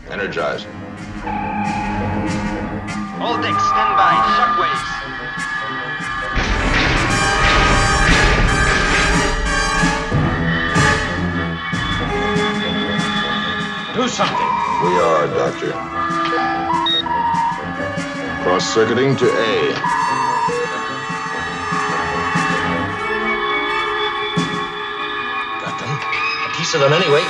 Energize. All decks, stand by. Shockwaves. Do something. We are, Doctor. Cross-circuiting to A. Got them. A piece of them anyway.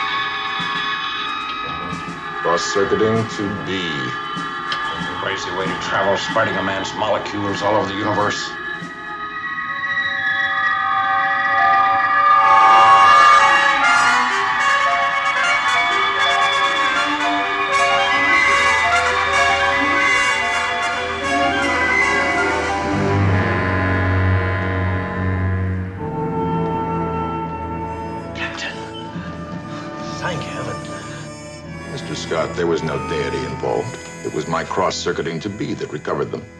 Cross-circuiting to B. Crazy way to travel, spreading a man's molecules all over the universe. Thank heaven. Mr. Scott, there was no deity involved. It was my cross-circuiting to B that recovered them.